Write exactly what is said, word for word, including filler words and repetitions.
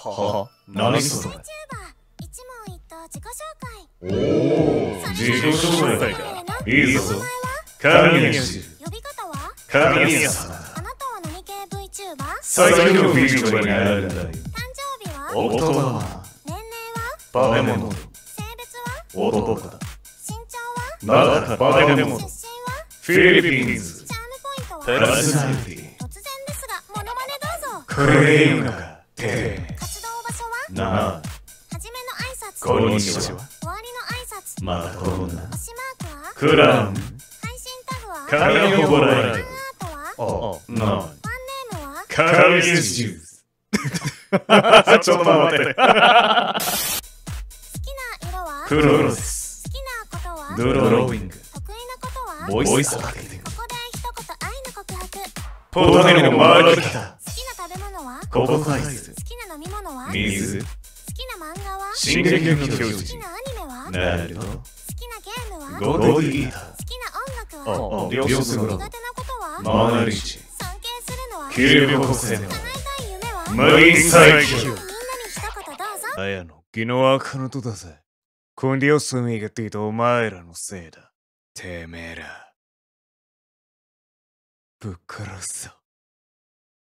は何それ。 YouTuber 一問一答自己紹介。 おお、自己紹介か。いいぞ。神谷氏。 呼び方は神谷さん。 あなたは何系 VTuber？ 最強の VTuber になるんだよ。 誕生日は大人は年齢バネモノ。 は性別は男だ。 身長はまだバネモノ。 出身はフィリピンズ。 チャームポイントはパーソナリティ。 突然ですが、モノマネどうぞ。 これでいいのか。て活動場所はなあ。 はじめの挨拶こんにちは。 終わりの挨拶またこんな。 推しマークはクラウン。 配信タグは神谷ボライファンアートはド。なあ。 ファンネームは神谷ジュース。ちょっと待って。 好きな色は黒です。 好きなことはドローイング。 得意なことはボイスマーケティング。 ここで一言愛の告白。 ポタネの回ってきた。 好きな食べ物はココアイス。 好きな飲み物は水。 好きな漫画は進撃の巨好き人。 なアニメはなるほど。 好きなゲームはゴーディータ好きな音楽ー。 はあ、両手の苦手なことはマナリッチ。 尊敬するのはキリルコセの。 叶えたい夢はマリン最強。 みんなに一言どうぞ。 あやの、昨日は彼女だぜ。今度休みがっていたお前らのせいだ。てめえら。ぶっ殺すぞ。